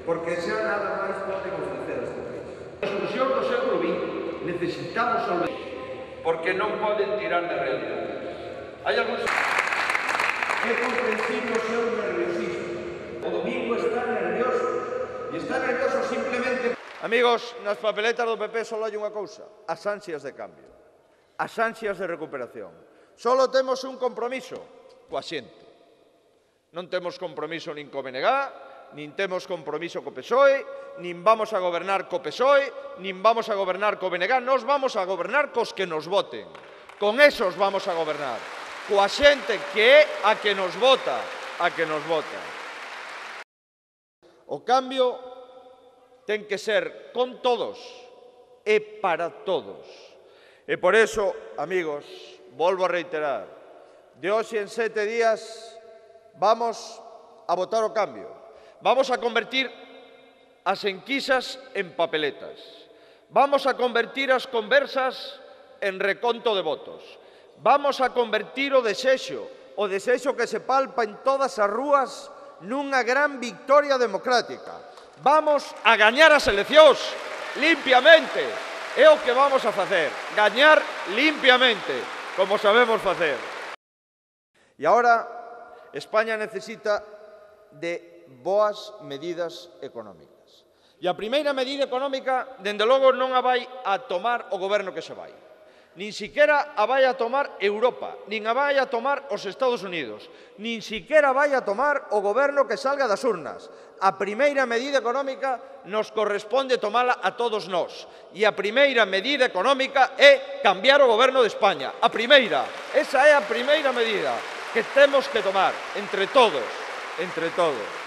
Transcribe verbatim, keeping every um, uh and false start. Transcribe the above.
porque xa nada máis poden ofrecer a este país. A solución do século vinte necesitamos solventar, porque non poden tirar da realidade. Hai algúns... É comprensible o seu nerviosismo. O domingo está nervioso, e está nervioso simplemente... Amigos, nas papeletas do P P só hai unha cousa, as ansias de cambio, as ansias de recuperación. Solo temos un compromiso coa xente. Non temos compromiso nin co B N G, nin temos compromiso co P S O E, nin vamos a gobernar co P S O E, nin vamos a gobernar co B N G, nos vamos a gobernar cos que nos voten. Con esos vamos a gobernar. Coa xente que é a que nos vota, a que nos vota. O cambio ten que ser con todos e para todos. E por eso, amigos, volvo a reiterar, de hoxe en sete días vamos a votar o cambio. Vamos a convertir as enquisas en papeletas. Vamos a convertir as conversas en reconto de votos. Vamos a convertir o desexo, o desexo que se palpa en todas as rúas, nunha gran victoria democrática. Vamos a gañar as eleccións limpiamente. É o que vamos a facer, gañar limpiamente, como sabemos facer. E agora, España necesita de boas medidas económicas. E a primeira medida económica, dende logo, non a vai a tomar o goberno que se vai. Nin siquiera a vai a tomar Europa, nin a vai a tomar os Estados Unidos, nin siquiera vai a tomar o goberno que salga das urnas. A primeira medida económica nos corresponde tomala a todos nós. E a primeira medida económica é cambiar o goberno de España. A primeira, esa é a primeira medida que temos que tomar entre todos, entre todos.